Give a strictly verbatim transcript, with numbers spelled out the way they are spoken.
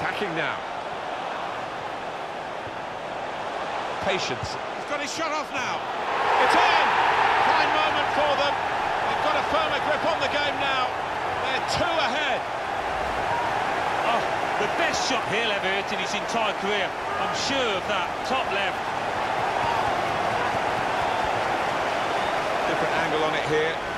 Attacking now. Patience. He's got his shot off now. It's in! Fine moment for them. They've got a firmer grip on the game now. They're two ahead. Oh, the best shot he'll ever hit in his entire career. I'm sure of that. Top left. Different angle on it here.